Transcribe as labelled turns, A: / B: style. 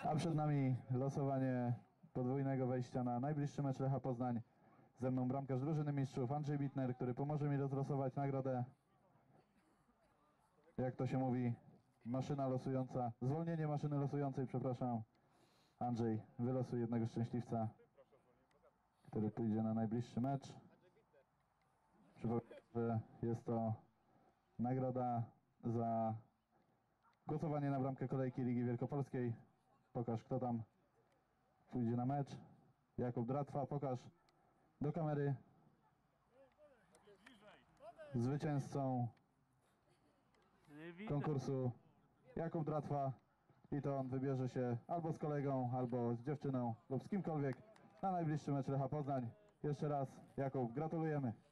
A: A przed nami losowanie podwójnego wejścia na najbliższy mecz Lecha Poznań. Ze mną bramkarz drużyny mistrzów Andrzej Bitner, który pomoże mi rozlosować nagrodę. Jak to się mówi, maszyna losująca, zwolnienie maszyny losującej, przepraszam. Andrzej, wylosuj jednego szczęśliwca, który pójdzie na najbliższy mecz. Przypomnę, że jest to nagroda za głosowanie na bramkę kolejki Ligi Wielkopolskiej. Pokaż, kto tam pójdzie na mecz. Jakub Dratwa, pokaż do kamery. Zwycięzcą konkursu Jakub Dratwa. I to on wybierze się albo z kolegą, albo z dziewczyną, lub z kimkolwiek na najbliższy mecz Lecha Poznań. Jeszcze raz, Jakub, gratulujemy.